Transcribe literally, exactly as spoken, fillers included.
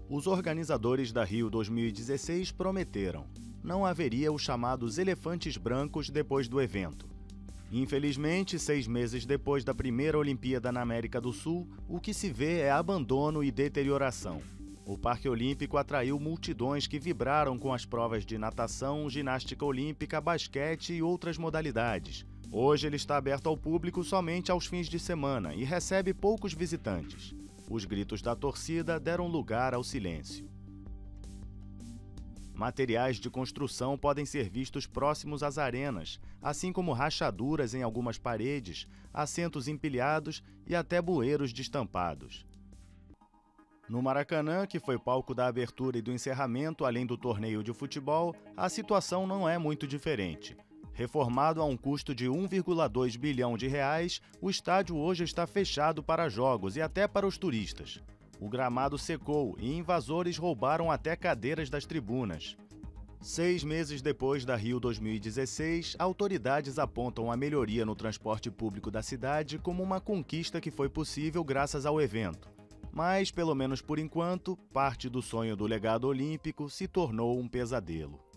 Os organizadores da Rio dois mil e dezesseis prometeram: não haveria os chamados elefantes brancos depois do evento. Infelizmente, seis meses depois da primeira Olimpíada na América do Sul, o que se vê é abandono e deterioração. O Parque Olímpico atraiu multidões que vibraram com as provas de natação, ginástica olímpica, basquete e outras modalidades. Hoje ele está aberto ao público somente aos fins de semana e recebe poucos visitantes. Os gritos da torcida deram lugar ao silêncio. Materiais de construção podem ser vistos próximos às arenas, assim como rachaduras em algumas paredes, assentos empilhados e até bueiros destampados. No Maracanã, que foi palco da abertura e do encerramento, além do torneio de futebol, a situação não é muito diferente. Reformado a um custo de um vírgula dois bilhão de reais, o estádio hoje está fechado para jogos e até para os turistas. O gramado secou e invasores roubaram até cadeiras das tribunas. Seis meses depois da Rio dois mil e dezesseis, autoridades apontam a melhoria no transporte público da cidade como uma conquista que foi possível graças ao evento. Mas, pelo menos por enquanto, parte do sonho do legado olímpico se tornou um pesadelo.